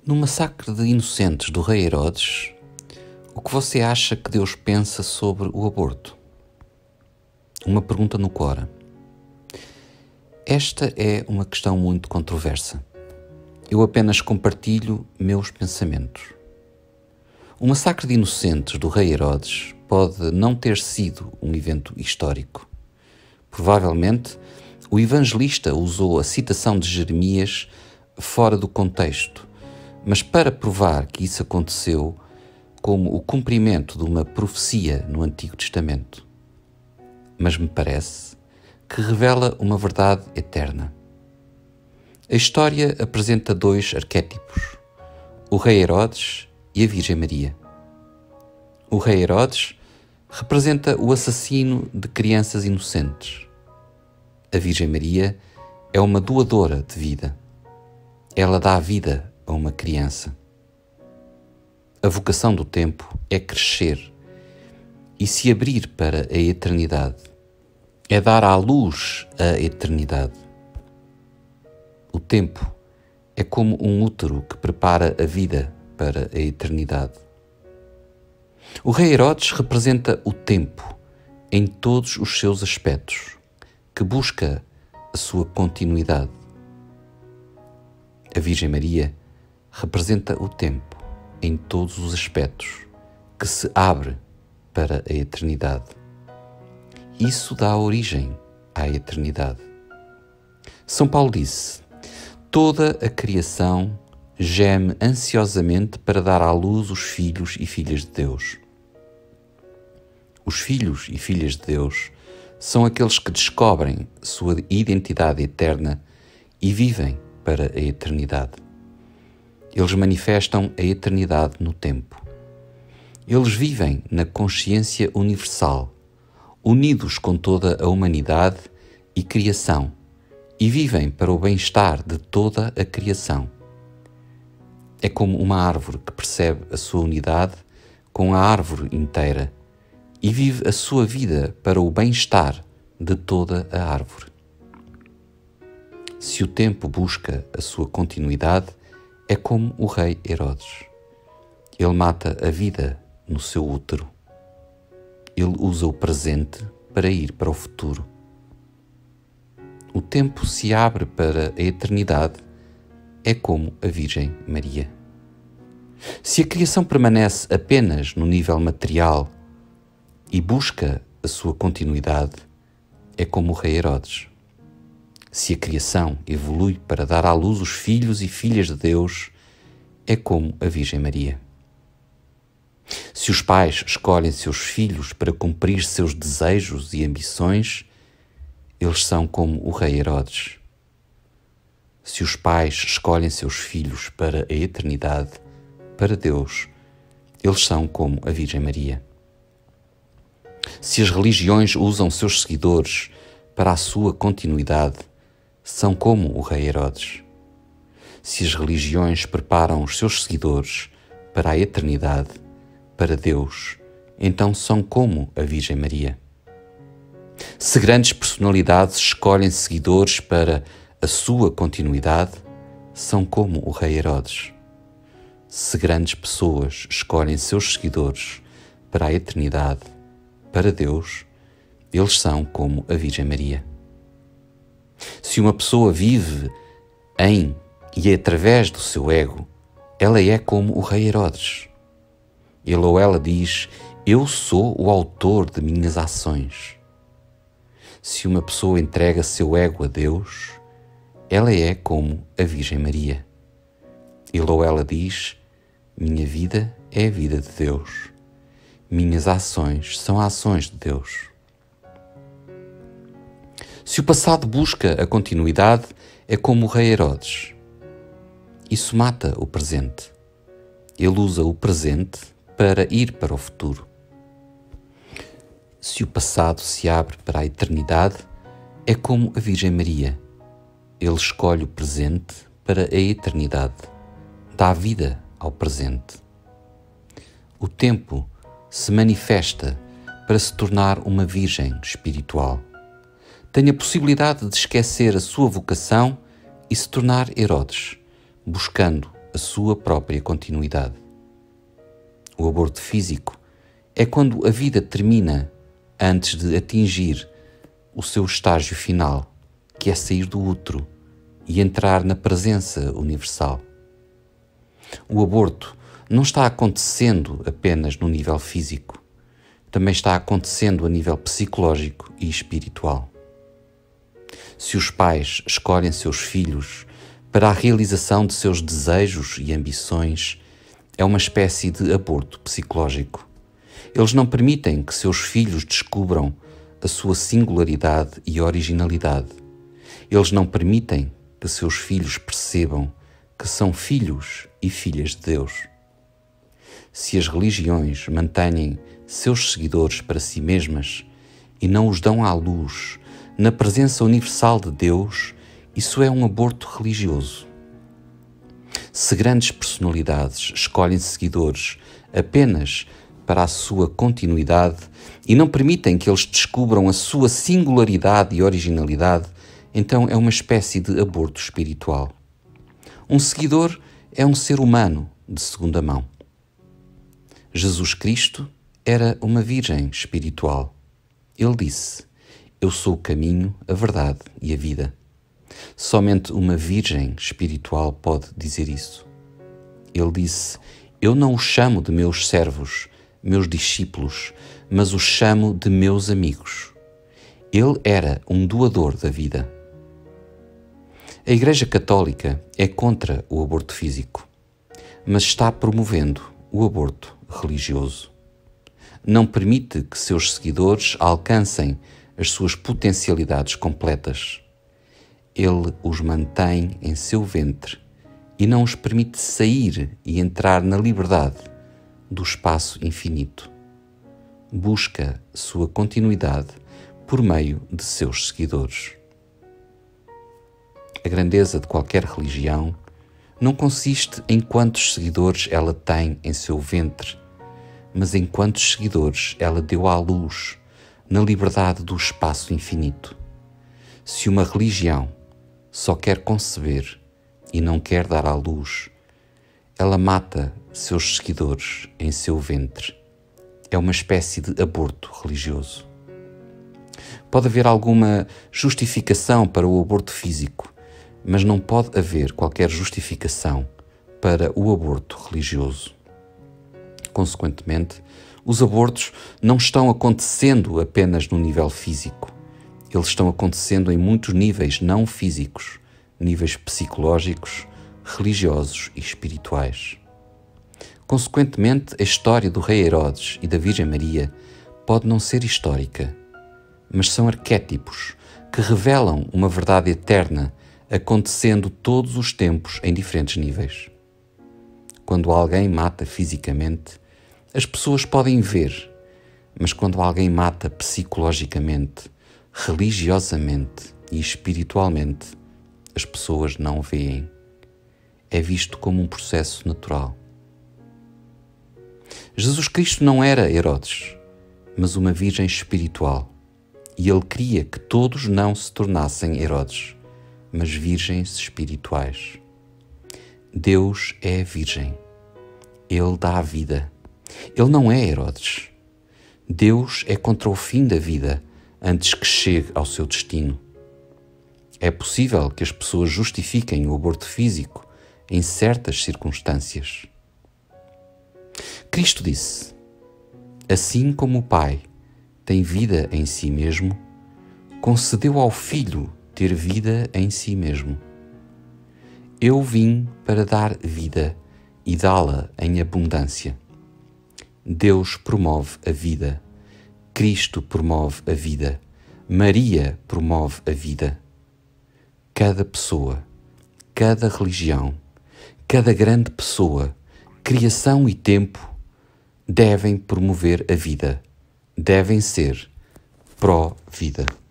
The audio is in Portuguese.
No massacre de inocentes do rei Herodes, o que você acha que Deus pensa sobre o aborto? Uma pergunta no Cora. Esta é uma questão muito controversa. Eu apenas compartilho meus pensamentos. O massacre de inocentes do rei Herodes pode não ter sido um evento histórico. Provavelmente, o evangelista usou a citação de Jeremias fora do contexto, mas para provar que isso aconteceu como o cumprimento de uma profecia no Antigo Testamento. Mas me parece que revela uma verdade eterna. A história apresenta dois arquétipos, o rei Herodes e a Virgem Maria. O rei Herodes representa o assassino de crianças inocentes. A Virgem Maria é uma doadora de vida. Ela dá vida a uma criança. A vocação do tempo é crescer e se abrir para a eternidade. É dar à luz a eternidade. O tempo é como um útero que prepara a vida para a eternidade. O rei Herodes representa o tempo em todos os seus aspectos, que busca a sua continuidade. A Virgem Maria representa o tempo em todos os aspectos, que se abre para a eternidade. Isso dá origem à eternidade. São Paulo disse: toda a criação geme ansiosamente para dar à luz os filhos e filhas de Deus. Os filhos e filhas de Deus são aqueles que descobrem sua identidade eterna e vivem para a eternidade. Eles manifestam a eternidade no tempo. Eles vivem na consciência universal, unidos com toda a humanidade e criação, e vivem para o bem-estar de toda a criação. É como uma árvore que percebe a sua unidade com a árvore inteira e vive a sua vida para o bem-estar de toda a árvore. Se o tempo busca a sua continuidade, é como o rei Herodes. Ele mata a vida no seu útero. Ele usa o presente para ir para o futuro. O tempo se abre para a eternidade, é como a Virgem Maria. Se a criação permanece apenas no nível material e busca a sua continuidade, é como o rei Herodes. Se a criação evolui para dar à luz os filhos e filhas de Deus, é como a Virgem Maria. Se os pais escolhem seus filhos para cumprir seus desejos e ambições, eles são como o rei Herodes. Se os pais escolhem seus filhos para a eternidade, para Deus, eles são como a Virgem Maria. Se as religiões usam seus seguidores para a sua continuidade, são como o rei Herodes. Se as religiões preparam os seus seguidores para a eternidade, para Deus, então são como a Virgem Maria. Se grandes personalidades escolhem seguidores para a sua continuidade, são como o rei Herodes. Se grandes pessoas escolhem seus seguidores para a eternidade, para Deus, eles são como a Virgem Maria. Se uma pessoa vive em e através do seu ego, ela é como o rei Herodes. Ele ou ela diz: eu sou o autor de minhas ações. Se uma pessoa entrega seu ego a Deus, ela é como a Virgem Maria. Ele ou ela diz: minha vida é a vida de Deus. Minhas ações são ações de Deus. Se o passado busca a continuidade, é como o rei Herodes. Isso mata o presente. Ele usa o presente para ir para o futuro. Se o passado se abre para a eternidade, é como a Virgem Maria. Ele escolhe o presente para a eternidade. Dá vida ao presente. O tempo se manifesta para se tornar uma virgem espiritual. Tem a possibilidade de esquecer a sua vocação e se tornar Herodes, buscando a sua própria continuidade. O aborto físico é quando a vida termina antes de atingir o seu estágio final, que é sair do útero e entrar na presença universal. O aborto não está acontecendo apenas no nível físico, também está acontecendo a nível psicológico e espiritual. Se os pais escolhem seus filhos para a realização de seus desejos e ambições, é uma espécie de aborto psicológico. Eles não permitem que seus filhos descubram a sua singularidade e originalidade. Eles não permitem que seus filhos percebam que são filhos e filhas de Deus. Se as religiões mantêm seus seguidores para si mesmas e não os dão à luz na presença universal de Deus, isso é um aborto religioso. Se grandes personalidades escolhem seguidores apenas para a sua continuidade e não permitem que eles descubram a sua singularidade e originalidade, então é uma espécie de aborto espiritual. Um seguidor é um ser humano de segunda mão. Jesus Cristo era uma virgem espiritual. Ele disse: "Eu sou o caminho, a verdade e a vida." Somente uma virgem espiritual pode dizer isso. Ele disse: "Eu não os chamo de meus servos, meus discípulos, mas os chamo de meus amigos." Ele era um doador da vida. A Igreja Católica é contra o aborto físico, mas está promovendo o aborto religioso. Não permite que seus seguidores alcancem as suas potencialidades completas. Ele os mantém em seu ventre e não os permite sair e entrar na liberdade do espaço infinito. Busca sua continuidade por meio de seus seguidores. A grandeza de qualquer religião não consiste em quantos seguidores ela tem em seu ventre, mas em quantos seguidores ela deu à luz na liberdade do espaço infinito. Se uma religião só quer conceber e não quer dar à luz, ela mata seus seguidores em seu ventre. É uma espécie de aborto religioso. Pode haver alguma justificação para o aborto físico, mas não pode haver qualquer justificação para o aborto religioso. Consequentemente, os abortos não estão acontecendo apenas no nível físico. Eles estão acontecendo em muitos níveis não físicos, níveis psicológicos, religiosos e espirituais. Consequentemente, a história do rei Herodes e da Virgem Maria pode não ser histórica, mas são arquétipos que revelam uma verdade eterna acontecendo todos os tempos em diferentes níveis. Quando alguém mata fisicamente, as pessoas podem ver, mas quando alguém mata psicologicamente, religiosamente e espiritualmente, as pessoas não veem. É visto como um processo natural. Jesus Cristo não era Herodes, mas uma virgem espiritual, e ele queria que todos não se tornassem Herodes, mas virgens espirituais. Deus é virgem. Ele dá a vida. Ele não é Herodes. Deus é contra o fim da vida antes que chegue ao seu destino. É possível que as pessoas justifiquem o aborto físico em certas circunstâncias. Cristo disse: "Assim como o Pai tem vida em si mesmo, concedeu ao Filho ter vida em si mesmo. Eu vim para dar vida e dá-la em abundância." Deus promove a vida. Cristo promove a vida. Maria promove a vida. Cada pessoa, cada religião, cada grande pessoa, criação e tempo devem promover a vida. Devem ser pró-vida.